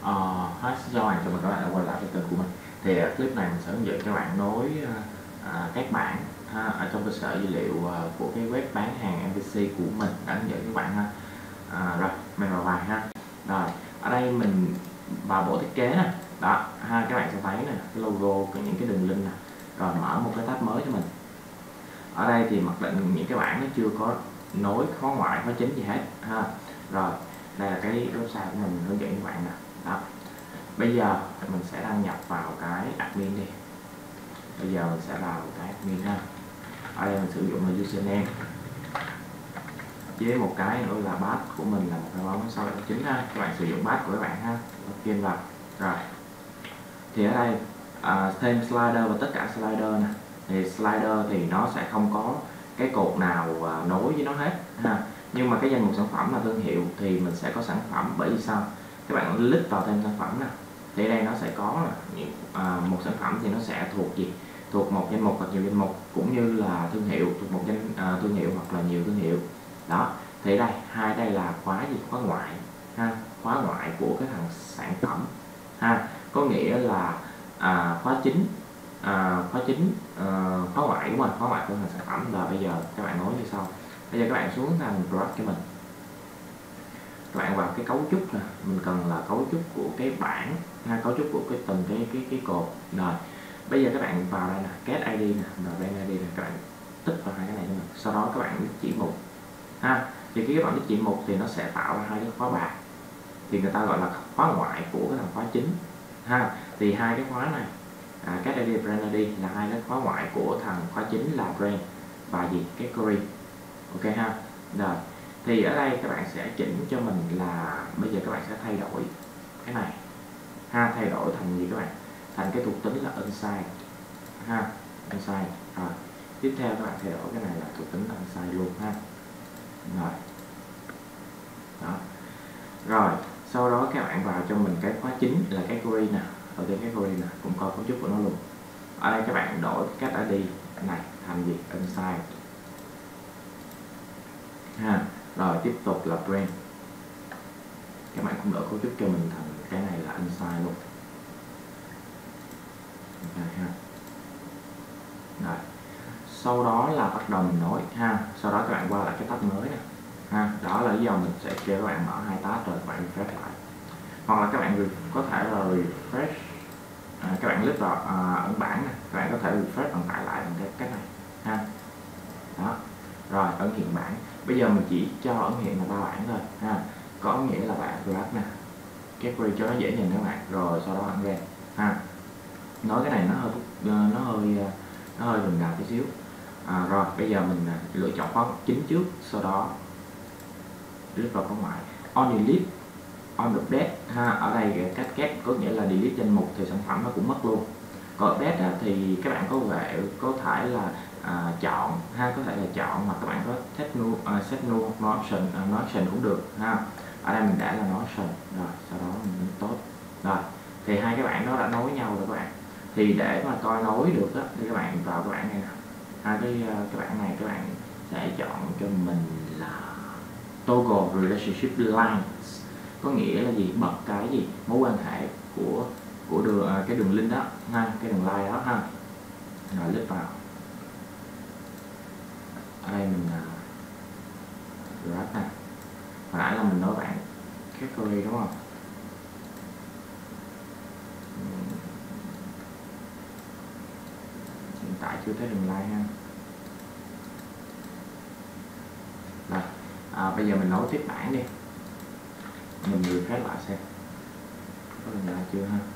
Xin chào các bạn đã quay lại với kênh của mình. Thì clip này mình sẽ hướng dẫn các bạn nối các bảng ở trong cơ sở dữ liệu của cái web bán hàng MVC của mình, đã hướng dẫn các bạn ha. Rồi mình vào bài ha. Rồi ở đây mình vào bộ thiết kế nè, đó ha, các bạn sẽ thấy nè cái logo, những cái đường link nè. Rồi mở một cái tab mới cho mình. Ở đây thì mặc định những cái bảng nó chưa có nối khóa ngoại khóa chính gì hết ha. Rồi đây là cái website của mình hướng dẫn các bạn nè. Đó, bây giờ mình sẽ đăng nhập vào cái admin đi. Bây giờ mình sẽ vào cái admin ha. Ở đây mình sử dụng là username với một cái nữa là path của mình là 123.669 ha. Các bạn sử dụng path của các bạn ha. Login vào. Rồi thì ở đây thêm slider và tất cả slider nè. Thì slider thì nó sẽ không có cái cột nào nối với nó hết ha. Nhưng mà cái danh mục sản phẩm là thương hiệu thì mình sẽ có sản phẩm, bởi vì sao? Các bạn click vào thêm sản phẩm nè, thì ở đây nó sẽ có một sản phẩm thì nó sẽ thuộc gì? Thuộc một danh mục hoặc nhiều danh mục, cũng như là thương hiệu, thuộc một thương hiệu hoặc là nhiều thương hiệu. Đó, thì đây đây là khóa gì? Khóa ngoại ha, khóa ngoại của cái thằng sản phẩm ha, có nghĩa là khóa chính, khóa ngoại, đúng rồi, khóa ngoại của thằng sản phẩm. Rồi bây giờ các bạn nói như sau. Bây giờ các bạn xuống thành product cho mình, các bạn vào cái cấu trúc nè, mình cần là cấu trúc của cái bảng ha, cấu trúc của cái từng cái cột. Rồi bây giờ các bạn vào đây nè, get ID nè, rồi brand ID nè, các bạn tích vào hai cái này cho mình. Sau đó các bạn chỉ mục ha, thì khi các bạn chỉ mục thì nó sẽ tạo ra hai cái khóa bạc, thì người ta gọi là khóa ngoại của cái thằng khóa chính ha. Thì hai cái khóa này get ID, brand ID là hai cái khóa ngoại của thằng khóa chính là brand và gì? Category. Ok ha. Rồi thì ở đây các bạn sẽ chỉnh cho mình là bây giờ các bạn sẽ thay đổi cái này ha, thay đổi thành gì các bạn? Thành cái thuộc tính là inside ha, inside. Rồi tiếp theo các bạn thay đổi cái này là thuộc tính là inside luôn ha. Rồi đó, rồi sau đó các bạn vào cho mình cái khóa chính là category nè, ở đây category nè cũng có cấu trúc của nó luôn. Ở đây các bạn đổi cách ID này thành gì? Inside ha. Rồi tiếp tục là brand, các bạn cũng đổi cấu trúc cho mình thành cái này là inside luôn. Okay, ha. Rồi sau đó là bắt đầu mình nối ha, sau đó các bạn qua lại cái tab mới nè ha. Đó là lý do mình sẽ kêu các bạn mở hai tab rồi các bạn refresh lại, hoặc là các bạn có thể là refresh, các bạn click vào ẩn bảng nè, các bạn có thể refresh bằng tải lại bằng cái này ha. Đó, rồi ẩn hiện bảng, bây giờ mình chỉ cho ẩn hiện là 3 bảng thôi ha, có nghĩa là bạn grab nè, category cho nó dễ nhìn các bạn, rồi sau đó ẩn brand ha. Nói cái này nó hơi rườm rà tí xíu. Rồi bây giờ mình lựa chọn khóa chính trước, sau đó click vào khóa ngoại, on delete, on update ha. Ở đây cách ghép có nghĩa là delete danh mục thì sản phẩm nó cũng mất luôn. Còn update thì các bạn có thể là chọn ha, có thể là chọn, hoặc các bạn có set no no option cũng được ha. Ở đây mình để là no option, rồi sau đó mình nhấn tốt. Rồi thì hai cái bảng đó đã nối nhau rồi các bạn. Thì để mà coi nối được á, thì các bạn vào cái bảng này nè, cái bảng này các bạn sẽ chọn cho mình là toggle relationship lines, có nghĩa là gì? Bật cái gì? Mối quan hệ của cái đường link đó ha, cái đường line đó ha. Rồi click vào. Ở đây mình grab nè, hồi nãy là mình nói bạn category đúng không? Hiện tại chưa thấy đường line ha. Rồi bây giờ mình nối tiếp bảng đi, mình refresh lại xem có đường line chưa ha.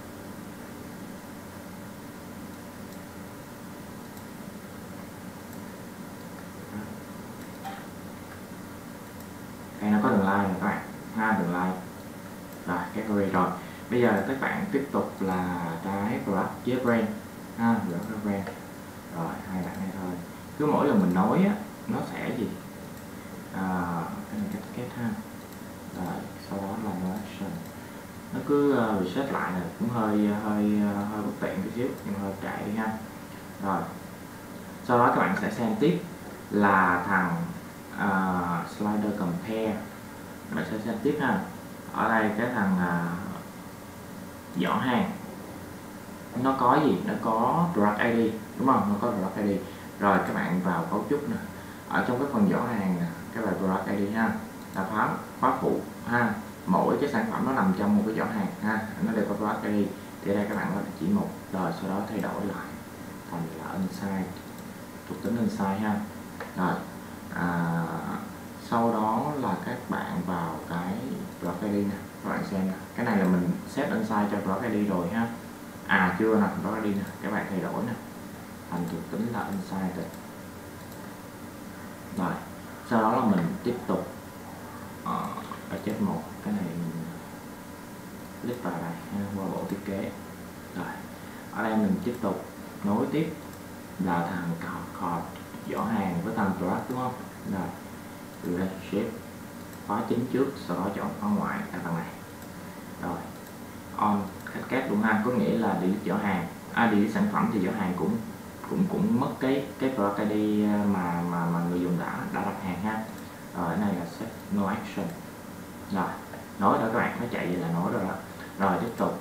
Đây nó có đường line này các bạn ha, đường line rồi category. Rồi bây giờ các bạn tiếp tục là cái product với brand ha, brand. Rồi hai bạn này thôi, cứ mỗi lần mình nói á nó sẽ gì cái này kết ha. Rồi sau đó là no action, nó cứ reset lại này, cũng hơi bất tiện một xíu nhưng hơi chạy đi ha. Rồi sau đó các bạn sẽ xem tiếp là thằng slider compare, bạn sẽ xem tiếp ha. Ở đây cái thằng giỏ hàng nó có gì, nó có product ID đúng không, nó có product ID. Rồi các bạn vào cấu trúc nè, ở trong cái phần giỏ hàng nè, các bạn product ID ha, là khóa phụ ha, mỗi cái sản phẩm nó nằm trong một cái giỏ hàng ha, nó đều có product ID. Thì ở đây các bạn có chỉ một, rồi sau đó thay đổi lại thành là inside, thuộc tính inside ha. Rồi sau đó là các bạn vào cái product ID nè, các bạn xem nè, cái này là mình set inside cho product ID rồi ha. Chưa nè, product ID nè, các bạn thay đổi nè thành thuộc tính là inside. Rồi sau đó là mình tiếp tục ở check một, cái này mình click vào đây qua bộ thiết kế. Rồi ở đây mình tiếp tục nối tiếp là thằng card giỏ hàng với thằng product đúng không. Rồi relationship khóa chính trước, sau đó chọn khóa ngoại ở thằng này. Rồi on cascade luôn ha, có nghĩa là delete giỏ hàng, delete sản phẩm thì giỏ hàng cũng mất cái product ID mà người dùng đã đặt hàng ha. Rồi cái này là set no action. Rồi nối đó các bạn, nó chạy vậy là nối rồi đó. Rồi tiếp tục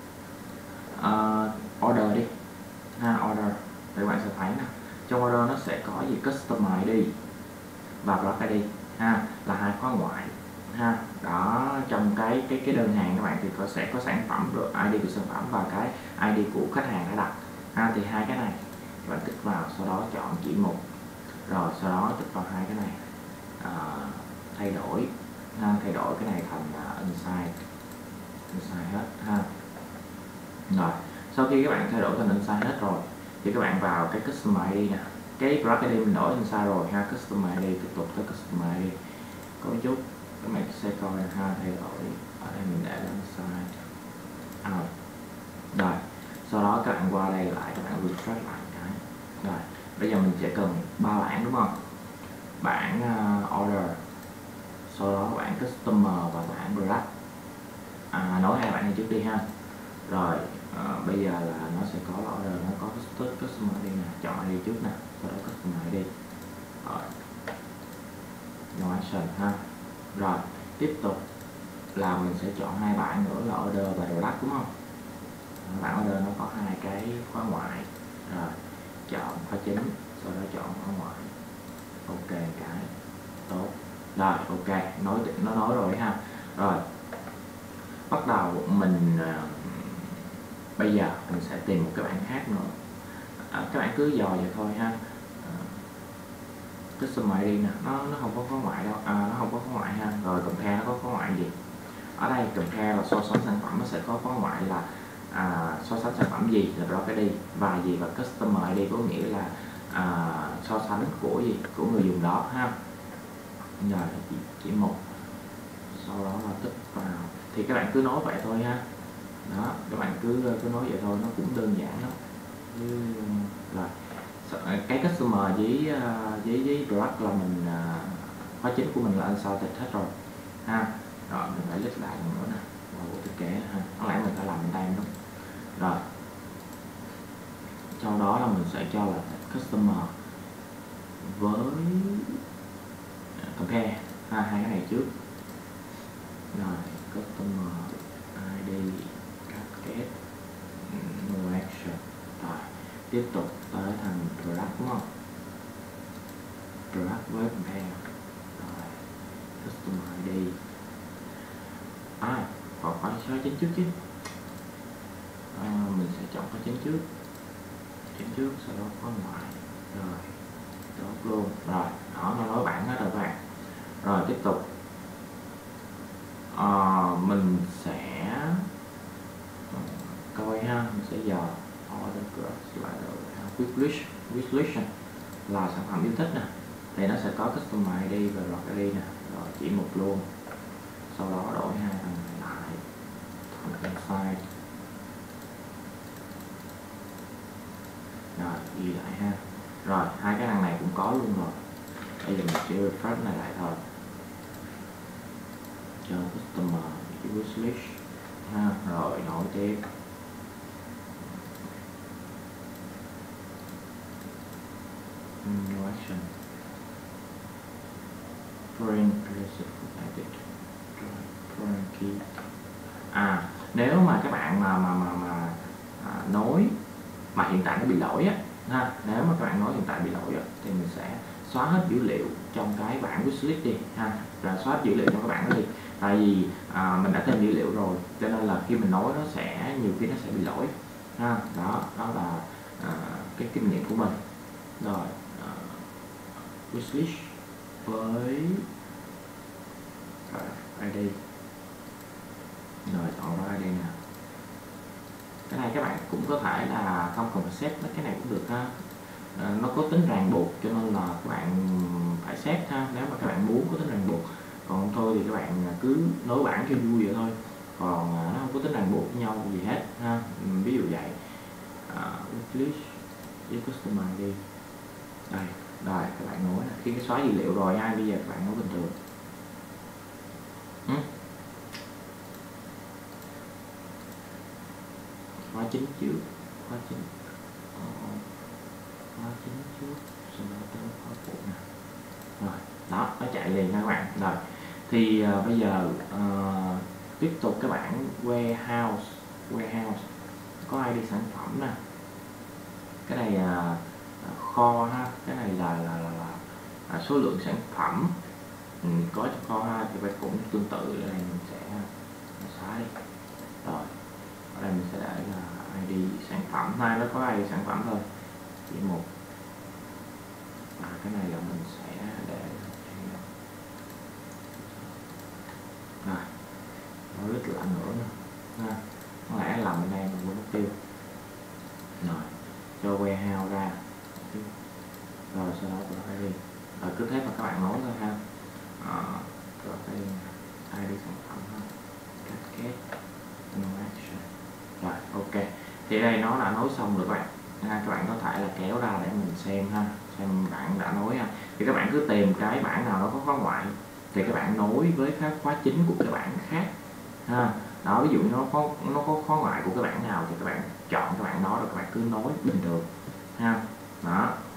order đi ha, order thì các bạn sẽ thấy nè, trong order nó sẽ có gì customer ID và product ID ha, là hai khóa ngoại ha. Đó, trong cái đơn hàng các bạn thì sẽ có sản phẩm, rồi ID của sản phẩm và cái ID của khách hàng đã đặt ha. Thì hai cái này các bạn tích vào, sau đó chọn chỉ một, rồi sau đó tích vào hai cái này, thay đổi ha, thay đổi cái này thành inside hết ha. Rồi sau khi các bạn thay đổi thành inside hết rồi thì các bạn vào cái customer ID nè, cái product ID mình đổi inside rồi ha, customer ID tiếp tục tới customer ID có chút các bạn sẽ coi ha, thay đổi ở đây mình để lên inside out. Rồi sau đó các bạn qua đây lại, các bạn refresh lại cái. Rồi bây giờ mình sẽ cần 3 bảng đúng không, bảng order, sau đó bảng customer và bảng product. Nói hai bạn này trước đi ha. Rồi bây giờ là nó sẽ có order, nó có customer ID nè, chọn ID trước nè, sau đó customer ID. Rồi no action ha. Rồi tiếp tục là mình sẽ chọn hai bảng nữa là order và product đúng không. Bảng order nó có hai cái khóa ngoại, rồi chọn khóa chính, sau đó chọn khóa ngoại. Ok cái tốt. Rồi ok, nó nói rồi ha. Rồi bắt đầu mình bây giờ mình sẽ tìm một cái bảng khác nữa. Các bạn cứ dò vậy thôi ha. Customer ID nè, nó không có khóa ngoại đâu, nó không có khóa ngoại ha. Rồi compare nó có khóa ngoại gì? Ở đây compare là so sánh sản phẩm, nó sẽ có khóa ngoại là so sánh sản phẩm gì là product ID và gì, và customer ID có nghĩa là so sánh của gì, của người dùng đó ha. Rồi chỉ một, sau đó là tích vào, thì các bạn cứ nói vậy thôi ha. Đó, các bạn cứ nói vậy thôi, nó cũng đơn giản lắm. Rồi cái customer với product là mình khóa chính của mình là unsorted hết rồi ha. Rồi mình phải list lại nữa nè, vào bộ thiết kế ha, có lẽ mình phải làm bên tay đúng. Rồi sau đó là mình sẽ cho là customer với compare ha, hai cái này trước. Rồi customer ID cascade no action. Rồi tiếp tục tới thành product đúng không, product với compare. Rồi customer ID còn khóa chính trước chứ. Mình sẽ chọn khóa chính trước, sau đó khóa ngoại. Rồi tốt luôn. Rồi đó, nó nói bảng hết rồi các bạn. Rồi tiếp tục mình sẽ coi ha, mình sẽ dò order slider wishlist là sản phẩm yêu thích nè, thì nó sẽ có customer ID và product ID nè. Rồi chỉ một luôn, sau đó đổi hai thằng này lại thành inside. Rồi ghi lại ha. Rồi hai cái thằng này cũng có luôn rồi, bây giờ mình chỉ refresh này lại thôi, cho customer wishlist ha. Rồi nổi tiếp no action foreign added foreign key. nếu mà các bạn mà nối mà hiện tại nó bị lỗi á ha, nếu mà các bạn nói hiện tại bị lỗi á, thì mình sẽ xóa hết dữ liệu trong cái bảng wishlist đi ha, rồi xóa hết dữ liệu trong cái bảng đó đi, tại vì mình đã thêm dữ liệu rồi cho nên là khi mình nối nó sẽ nhiều khi nó sẽ bị lỗi ha. Đó là cái kinh nghiệm của mình. Rồi wishlist với ID, rồi chọn ra ID nè. Cái này các bạn cũng có thể là không cần phải set cái này cũng được ha. Nó có tính ràng buộc cho nên là các bạn phải set ha, nếu mà các bạn muốn có tính ràng buộc, còn thôi thì các bạn cứ nối bảng cho vui vậy thôi, còn nó không có tính ràng buộc với nhau gì hết ha. Ví dụ vậy. Wishlist với customer đi đây, rồi các bạn nối khi cái xóa dữ liệu rồi ha, bây giờ các bạn nối bình thường. Khóa chính trước, khóa chính trước, sau đó tới khóa phụ nè. Rồi đó, nó chạy liền các bạn. Rồi thì bây giờ tiếp tục các bạn warehouse có ID sản phẩm nè, cái này kho ha, cái này là số lượng sản phẩm có trong kho ha, thì phải cũng tương tự. Ở đây mình sẽ xóa đi. Rồi ở đây mình sẽ để là ID sản phẩm ha, nó có ID sản phẩm thôi, chỉ một. Cái này là mình sẽ để rồi nó lít lại nữa ha, có lẽ là bên đây mình quên mất tiêu. Rồi cho warehouse ra, rồi sau đó ID, rồi cứ thế mà các bạn nối thôi ha. Rồi đây ID sản phẩm ha, cascade no action. Rồi ok, thì đây nó đã nối xong rồi các bạn. Các bạn có thể là kéo ra để mình xem ha, xem bạn đã nối ha. Thì các bạn cứ tìm cái bảng nào nó có khóa ngoại thì các bạn nối với các khóa chính của cái bảng khác ha. Đó, ví dụ như nó có khóa ngoại của cái bảng nào thì các bạn chọn cái bảng đó rồi các bạn cứ nối bình thường ha. Đó.